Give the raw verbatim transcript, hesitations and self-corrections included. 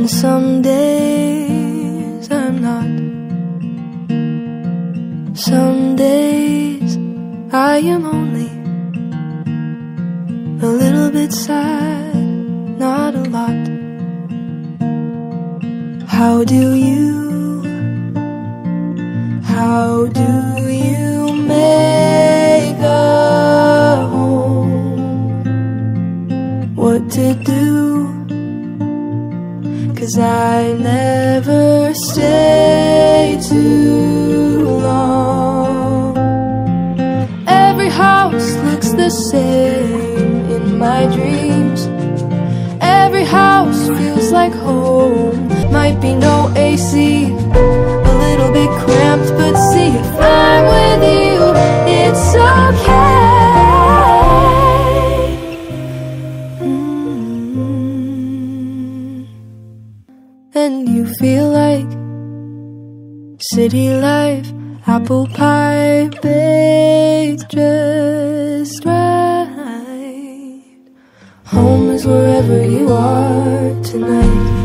And some days I'm not. Some days I am only a little bit sad, not a lot. How do you, how do you make a home? What to do? 'Cause I never stay too long. Every house looks the same in my dreams. Every house feels like home. Might be no A C, a little bit cramped, but see, if I'm with you, it's okay. Mm-hmm. And you feel like city life, apple pie baked just right. Home is wherever you are tonight.